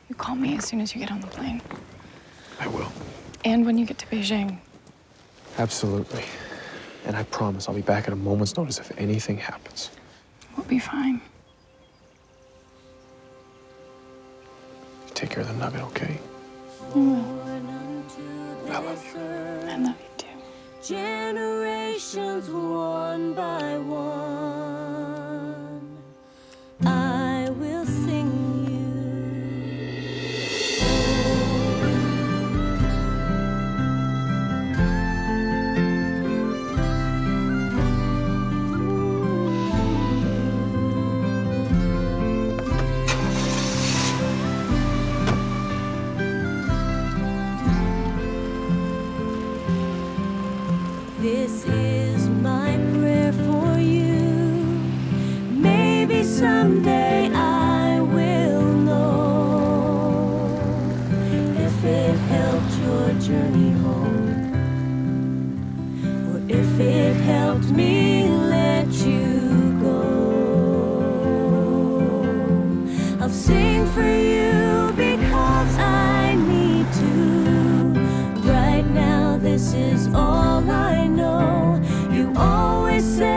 You call me as soon as you get on the plane. I will. And when you get to Beijing. Absolutely. And I promise I'll be back at a moment's notice if anything happens. We'll be fine. Take care of the nugget, okay? I will. I love you. I love you too. Generations one by one, I will sing you. This is my prayer for you. Maybe someday I will know if it helped your journey home, or if it helped me let you go. I'll sing for you because I need to. Right now, this is all I know. You always say